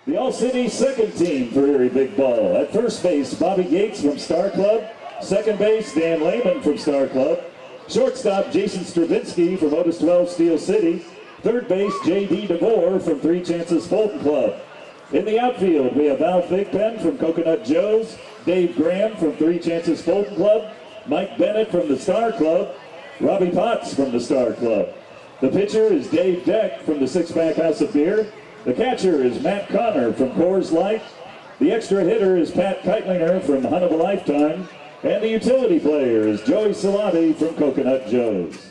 The All-City second team for Erie Big Ball. At first base, Bobby Gates from Star Club. Second base, Dan Lehman from Star Club. Shortstop, Jason Stravinsky from Otis 12 Steel City. Third base, J.D. DeVore from Three Chances Fulton Club. In the outfield, we have Val Thigpen from Coconut Joe's, Dave Graham from Three Chances Fulton Club, Mike Bennett from the Star Club, Robbie Potts from the Star Club. The pitcher is Dave Deck from the Six Pack House of Beer. The catcher is Matt Connor from Coors Light. The extra hitter is Pat Keitlinger from Hunt of a Lifetime. And the utility player is Joey Salati from Coconut Joe's.